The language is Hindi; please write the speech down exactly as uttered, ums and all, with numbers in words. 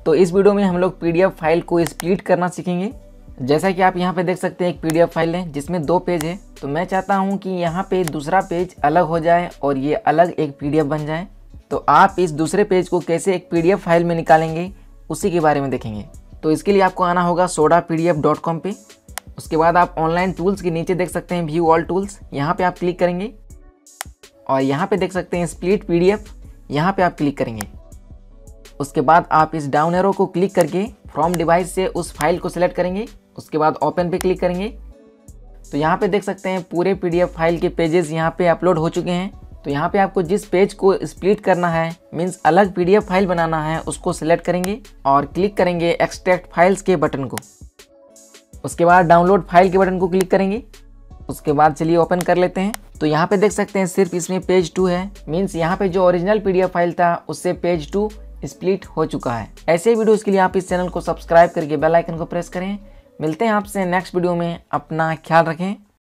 तो इस वीडियो में हम लोग पीडीएफ फाइल को स्प्लिट करना सीखेंगे। जैसा कि आप यहाँ पे देख सकते हैं एक पीडीएफ फाइल है जिसमें दो पेज है। तो मैं चाहता हूँ कि यहाँ पे दूसरा पेज अलग हो जाए और ये अलग एक पीडीएफ बन जाए। तो आप इस दूसरे पेज को कैसे एक पीडीएफ फाइल में निकालेंगे उसी के बारे में देखेंगे। तो इसके लिए आपको आना होगा soda P D F dot com पे। उसके बाद आप ऑनलाइन टूल्स के नीचे देख सकते हैं व्यू ऑल टूल्स, यहाँ पे आप क्लिक करेंगे और यहाँ पे देख सकते हैं स्प्लिट पीडीएफ, यहाँ पे आप क्लिक करेंगे। उसके बाद आप इस डाउन एरो को क्लिक करके फ्रॉम डिवाइस से उस फाइल को सिलेक्ट करेंगे। उसके बाद ओपन पे क्लिक करेंगे। तो यहाँ पे देख सकते हैं पूरे पीडीएफ फाइल के पेजेस यहाँ पे अपलोड हो चुके हैं। तो यहाँ पे आपको जिस पेज को स्प्लिट करना है, मीन्स अलग पीडीएफ फाइल बनाना है, उसको सिलेक्ट करेंगे और क्लिक करेंगे एक्सट्रैक्ट फाइल्स के बटन को। उसके बाद डाउनलोड फाइल के बटन को क्लिक करेंगे। उसके बाद चलिए ओपन कर लेते हैं। तो यहाँ पे देख सकते हैं सिर्फ इसमें पेज टू है, मीन्स यहाँ पे जो ओरिजिनल पीडीएफ फाइल था उससे पेज टू स्प्लिट हो चुका है। ऐसे वीडियोस के लिए आप इस चैनल को सब्सक्राइब करके बेल आइकन को प्रेस करें। मिलते हैं आपसे नेक्स्ट वीडियो में। अपना ख्याल रखें।